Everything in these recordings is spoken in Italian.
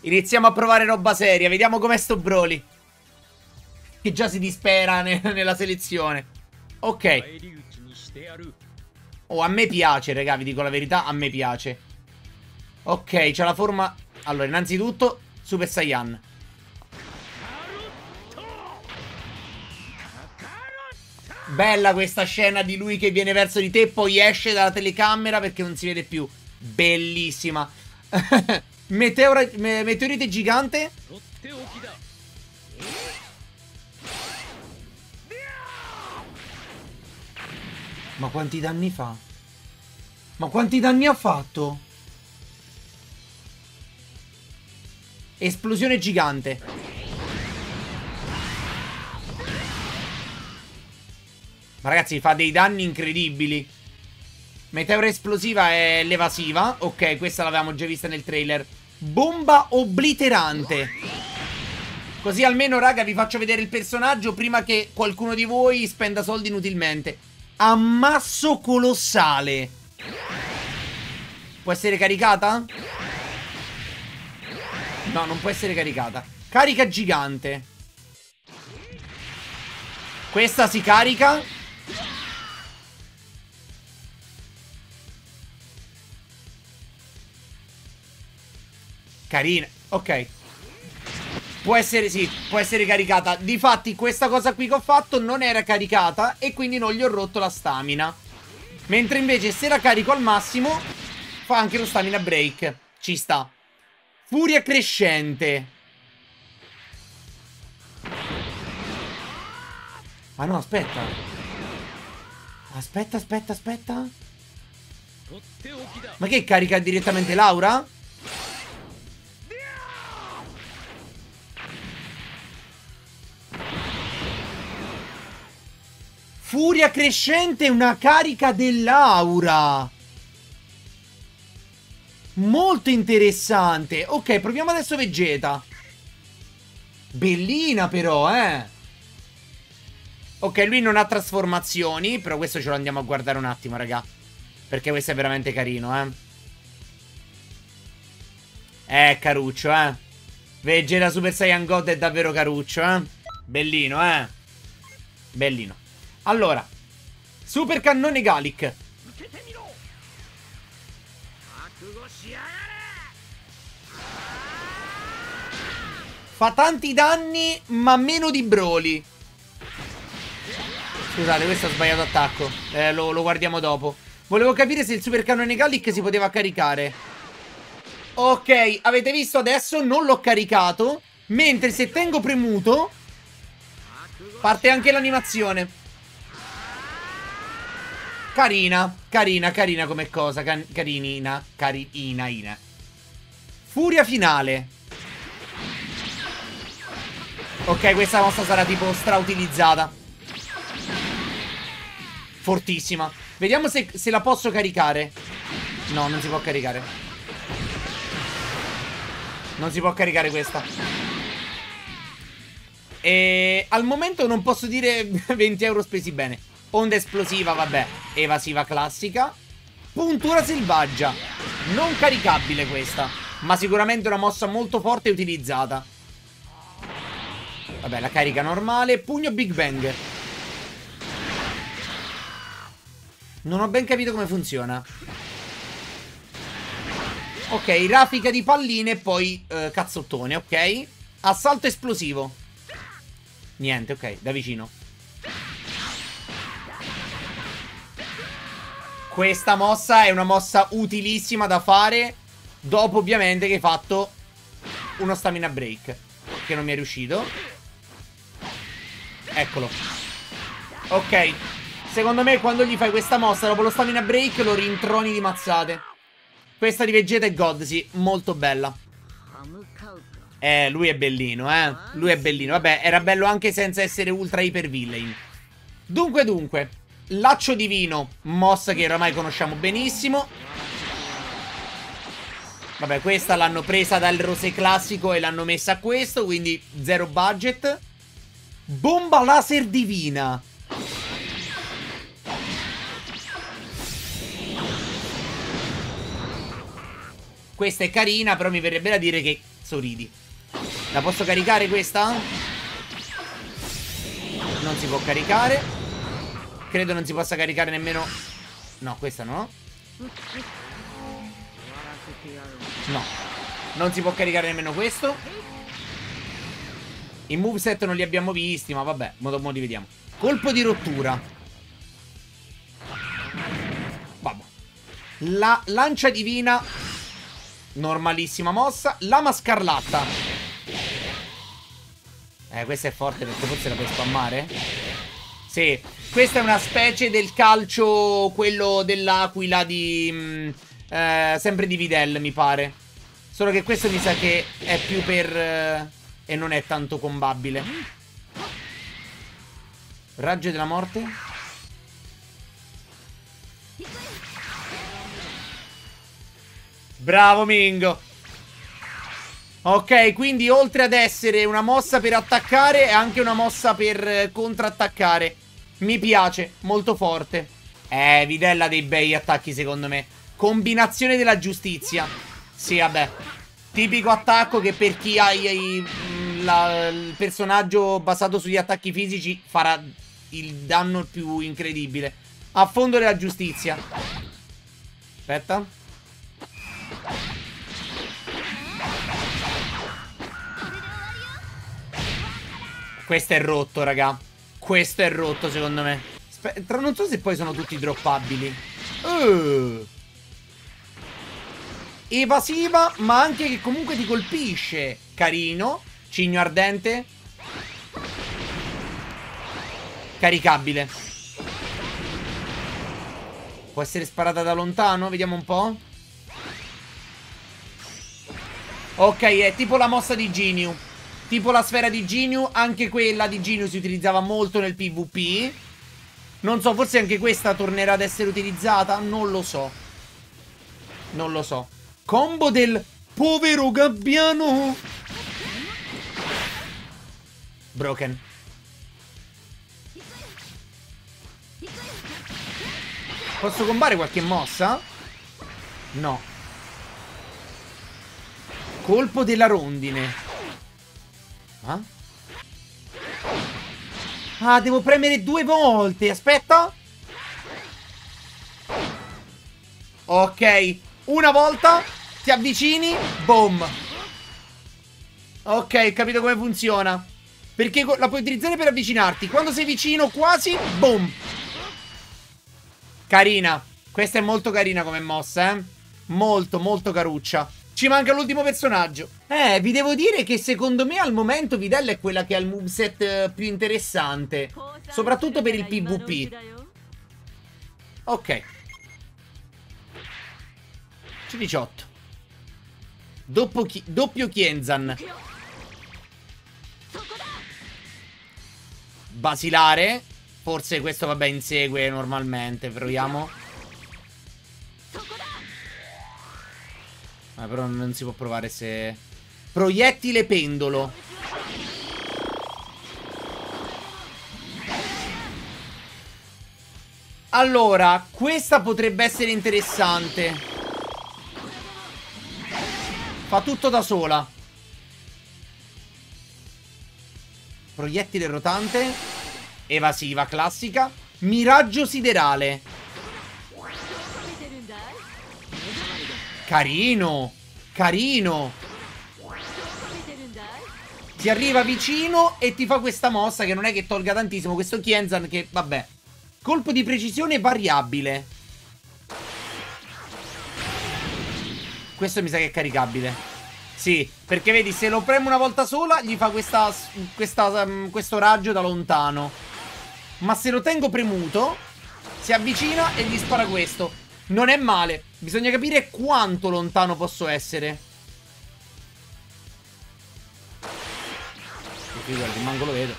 Iniziamo a provare roba seria. Vediamo com'è sto Broly. Che già si dispera nella selezione. Ok. Oh, a me piace, raga, vi dico la verità, a me piace. Ok, c'ha la forma... Allora, innanzitutto, Super Saiyan. Bella questa scena di lui che viene verso di te, poi esce dalla telecamera perché non si vede più. Bellissima. Meteorite gigante. Ma quanti danni fa? Ma quanti danni ha fatto? Esplosione gigante. Ma ragazzi, fa dei danni incredibili. Meteora esplosiva è l'evasiva. Ok, questa l'avevamo già vista nel trailer. Bomba obliterante. Così almeno, raga, vi faccio vedere il personaggio prima che qualcuno di voi spenda soldi inutilmente. Ammasso colossale. Può essere caricata? No, non può essere caricata. Carica gigante. Questa si carica. Carina. Ok. Può essere, sì, può essere caricata. Difatti questa cosa qui che ho fatto non era caricata e quindi non gli ho rotto la stamina. Mentre invece se la carico al massimo fa anche lo stamina break. Ci sta. Furia crescente. Ah no, aspetta. Aspetta. Ma che carica direttamente Laura? Furia crescente, una carica dell'aura. Molto interessante. Ok, proviamo adesso Vegeta. Bellina però, Ok, lui non ha trasformazioni, però questo ce lo andiamo a guardare un attimo, raga. Perché questo è veramente carino, caruccio, Vegeta Super Saiyan God è davvero caruccio, Bellino, Bellino. Allora, Super Cannone Gallic. Fa tanti danni, ma meno di Broly. Scusate, questo ha sbagliato attacco. Lo guardiamo dopo. Volevo capire se il Super Cannone Gallic si poteva caricare. Ok, avete visto adesso? Non l'ho caricato. Mentre se tengo premuto parte anche l'animazione. Carina come cosa. Carina. Furia finale. Ok, questa mossa sarà tipo strautilizzata. Fortissima. Vediamo se la posso caricare. No, non si può caricare. Non si può caricare questa. E al momento non posso dire 20 euro spesi bene. Onda esplosiva, vabbè. Evasiva classica. Puntura selvaggia. Non caricabile questa, ma sicuramente una mossa molto forte e utilizzata. Vabbè, la carica normale. Pugno Big Bang. Non ho ben capito come funziona. Ok, raffica di palline e poi cazzottone, ok. Assalto esplosivo. Niente, ok, da vicino. Questa mossa è una mossa utilissima da fare dopo ovviamente che hai fatto uno stamina break, che non mi è riuscito. Eccolo. Ok. Secondo me quando gli fai questa mossa dopo lo stamina break lo rintroni di mazzate. Questa di Vegeta è God, sì, molto bella. Lui è bellino, Lui è bellino. Vabbè, era bello anche senza essere ultra iper villain. Dunque, Laccio divino, mossa che oramai conosciamo benissimo. Vabbè, questa l'hanno presa dal Rosé classico e l'hanno messa a questo, quindi zero budget. Bomba laser divina. Questa è carina, però mi verrebbe da dire che cazzo ridi? La posso caricare questa? Non si può caricare. Credo non si possa caricare nemmeno... No, questa no. No, non si può caricare nemmeno questo. I moveset non li abbiamo visti, ma vabbè, mo li vediamo. Colpo di rottura. Vabbè. La lancia divina. Normalissima mossa. Lama scarlatta. Questa è forte perché forse la puoi spammare. Sì, questa è una specie del calcio, quello dell'aquila di... sempre di Videl, mi pare. Solo che questo mi sa che è più per... e non è tanto combabile. Raggio della morte. Bravo Mingo. Ok, quindi oltre ad essere una mossa per attaccare, è anche una mossa per contrattaccare. Mi piace, molto forte. Videl ha dei bei attacchi secondo me. Combinazione della giustizia. Sì, vabbè. Tipico attacco che per chi ha il personaggio basato sugli attacchi fisici farà il danno più incredibile. Affondo della giustizia. Aspetta. Questo è rotto, raga. Questo è rotto, secondo me. Non so se poi sono tutti droppabili. Evasiva, ma anche che comunque ti colpisce. Carino. Cigno ardente. Caricabile. Può essere sparata da lontano? Vediamo un po'. Ok, è tipo la mossa di Ginyu. Tipo la sfera di Ginyu. Anche quella di Ginyu si utilizzava molto nel PvP. Non so, forse anche questa tornerà ad essere utilizzata. Non lo so. Non lo so. Combo del povero gabbiano. Broken. Posso combare qualche mossa? No. Colpo della rondine. Ah, devo premere 2 volte. Aspetta. Ok. Una volta ti avvicini. Boom. Ok, ho capito come funziona. Perché la puoi utilizzare per avvicinarti. Quando sei vicino quasi. Boom. Carina. Questa è molto carina come mossa, eh. Molto, molto caruccia. Ci manca l'ultimo personaggio. Vi devo dire che secondo me al momento Videl è quella che ha il moveset più interessante. Soprattutto per il PvP. Ok. C18. Doppio Kienzan. Basilare. Forse questo vabbè insegue normalmente. Proviamo. Però non si può provare se... Proiettile pendolo. Allora, questa potrebbe essere interessante. Fa tutto da sola. Proiettile rotante. Evasiva, classica. Miraggio siderale. Carino. Carino. Ti arriva vicino e ti fa questa mossa che non è che tolga tantissimo. Questo Kienzan che, vabbè. Colpo di precisione variabile. Questo mi sa che è caricabile. Sì, perché vedi, se lo premo una volta sola gli fa questo raggio da lontano. Ma se lo tengo premuto si avvicina e gli spara questo. Non è male. Bisogna capire quanto lontano posso essere. Guarda, il mango lo vedo.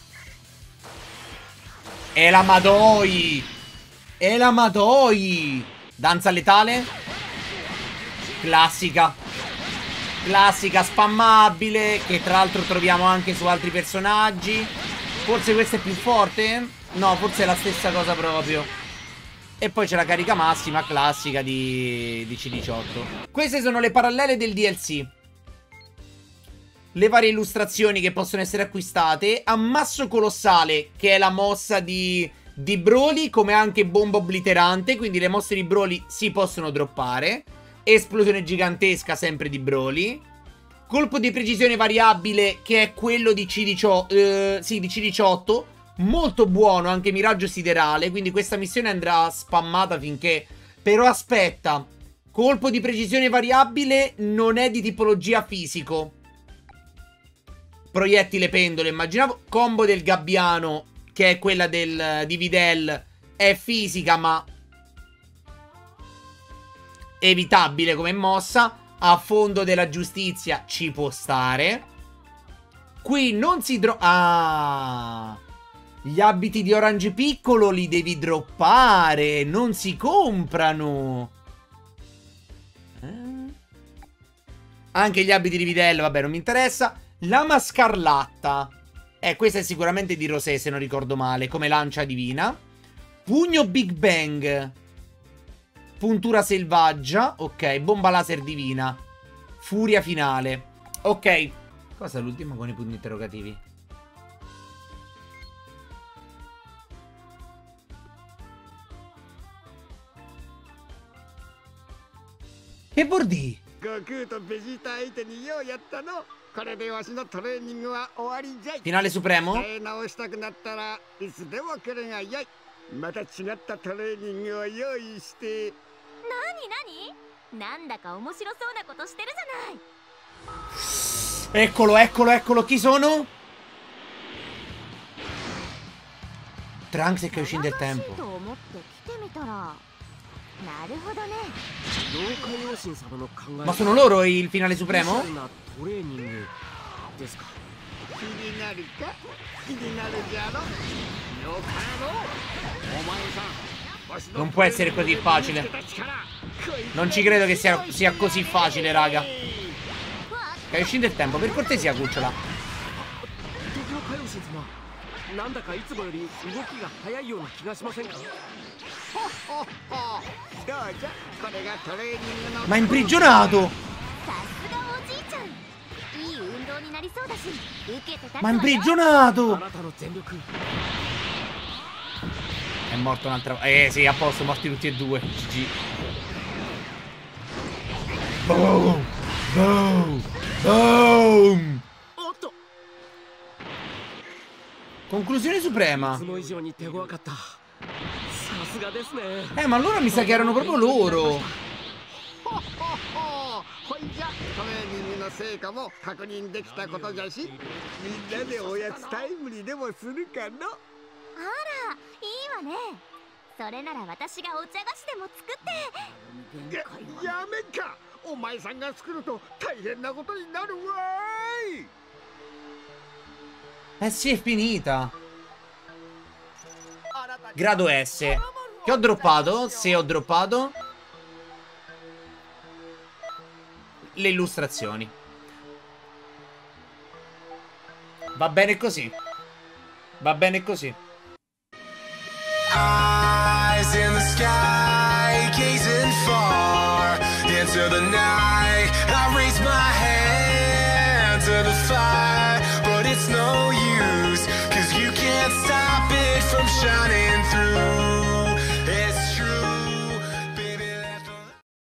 È la Madoi. È la Madoi. Danza letale. Classica. Classica, spammabile. Che tra l'altro troviamo anche su altri personaggi. Forse questa è più forte? No, forse è la stessa cosa proprio. E poi c'è la carica massima classica di C18. Queste sono le parallele del DLC. le varie illustrazioni che possono essere acquistate, ammasso colossale, che è la mossa di Broly, come anche bomba obliterante, quindi le mosse di Broly si possono droppare, esplosione gigantesca sempre di Broly, colpo di precisione variabile che è quello di C18, sì, di C18, molto buono, anche miraggio siderale, quindi questa missione andrà spammata finché... Però aspetta, colpo di precisione variabile non è di tipologia fisico. Proiettile pendolo, immaginavo. Combo del gabbiano, che è quella di Videl, è fisica ma evitabile come mossa. A fondo della giustizia ci può stare. Qui non si Ah, gli abiti di Orange Piccolo li devi droppare, non si comprano. Anche gli abiti di Videl, vabbè, non mi interessa. Lama Scarlatta. Questa è sicuramente di Rosé, se non ricordo male, come lancia divina. Pugno Big Bang. Puntura selvaggia. Ok, bomba laser divina. Furia finale. Ok. Cosa è l'ultimo con i punti interrogativi? Che vuol dire? 悟空とベジータ相手にようやったの。これでわしのトレーニングは終わりじゃい。 Finale supremo? 鍛え直したくなったらいつでも来るがよい。また違ったトレーニングを用意して。 何なんだか面白そうなことしてるじゃない。 Eccolo, eccolo, eccolo. Chi sono? Trunks e Kaioshin del tempo. Ma sono loro il finale supremo? Non può essere così facile. Non ci credo che sia così facile, raga. Kaioshin del tempo, per cortesia, cucciola. Ma è imprigionato! Ma è imprigionato! È morto un'altra... sì, a posto, morti tutti e due. GG. Boom! Boom! Boom! Conclusione suprema. Ma allora mi sa che erano proprio loro. ほいじゃトレーニングの成果も確認できたことじゃし、みんなでおやつタイムにでもするかの。 あら、いいわね。それなら私がお茶菓子でも作って。 やめんか。お前さんが作ると大変なことになるわーい。 Sì, è finita. Grado S. Che ho droppato? Se ho droppato le illustrazioni. Va bene così. Va bene così. Eyes in the sky, gazing far into the night. I raise my hand to the fire, but it's no use, 'cause you can't stop it from shining through.